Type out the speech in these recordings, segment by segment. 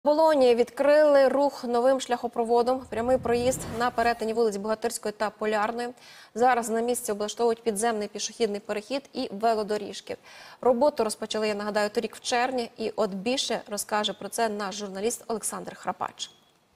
Болоні відкрили рух новим шляхопроводом. Прямий проїзд на перетині вулиць Богатирської та Полярної. Зараз на місці облаштовують підземний пішохідний перехід і велодоріжки. Роботу розпочали, я нагадаю, торік в червні. І от більше розкаже про це наш журналіст Олександр Храпач.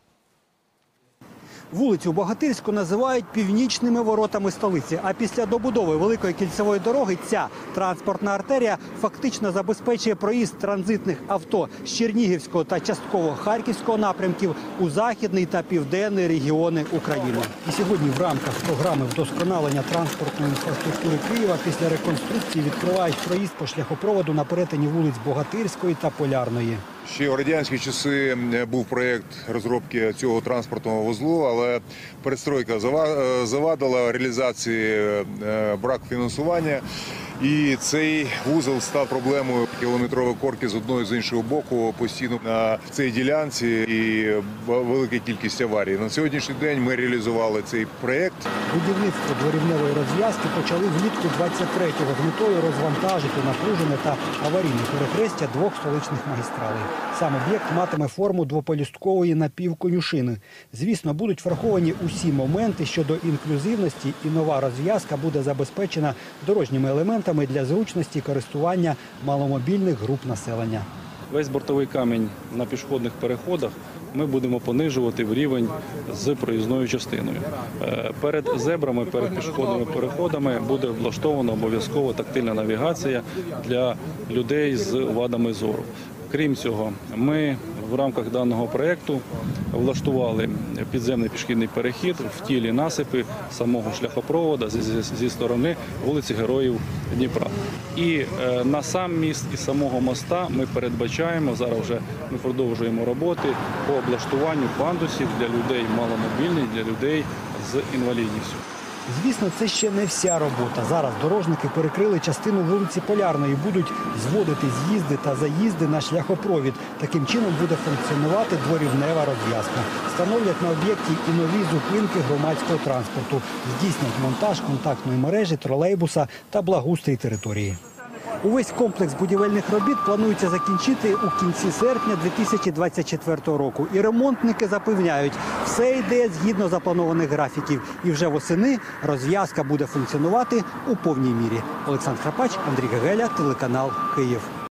Вулицю Богатирську називають північними воротами столиці. А після добудови Великої кільцевої дороги ця транспортна артерія фактично забезпечує проїзд транзитних авто з Чернігівського та частково Харківського напрямків у західний та південний регіони України. І сьогодні в рамках програми вдосконалення транспортної інфраструктури Києва після реконструкції відкривають проїзд по шляхопроводу на перетині вулиць Богатирської та Полярної. Ще у радянські часи був проєкт розробки цього транспортного вузлу, але перестройка завадила реалізації, брак фінансування. І цей вузол став проблемою. Кілометрові корки з одного і з іншого боку постійно на цій ділянці і велика кількість аварій. На сьогоднішній день ми реалізували цей проєкт. Будівництво дворівневої розв'язки почали влітку 23-го з метою розвантажити напружене та аварійне перехрестя двох столичних магістралей. Сам об'єкт матиме форму двополюсткової напівконюшини. Звісно, будуть враховані усі моменти щодо інклюзивності, і нова розв'язка буде забезпечена дорожніми елементами для зручності користування маломобільних груп населення. Весь бортовий камінь на пішохідних переходах ми будемо понижувати в рівень з проїзною частиною. Перед зебрами, перед пішохідними переходами буде влаштована обов'язково тактильна навігація для людей з вадами зору. Крім цього, ми в рамках даного проєкту влаштували підземний пішохідний перехід в тілі насипи самого шляхопроводу зі сторони вулиці Героїв Дніпра. І на сам міст і самого моста ми передбачаємо, зараз вже ми продовжуємо роботи по облаштуванню пандусів для людей маломобільних, для людей з інвалідністю. Звісно, це ще не вся робота. Зараз дорожники перекрили частину вулиці Полярної, будуть зводити з'їзди та заїзди на шляхопровід. Таким чином буде функціонувати дворівнева розв'язка. Встановлять на об'єкті і нові зупинки громадського транспорту. Здійснять монтаж контактної мережі, тролейбуса та благоустрій території. Увесь комплекс будівельних робіт планується закінчити у кінці серпня 2024 року. І ремонтники запевняють, все йде згідно запланованих графіків. І вже восени розв'язка буде функціонувати у повній мірі. Олександр Храпач, Андрій Гегеля, телеканал «Київ».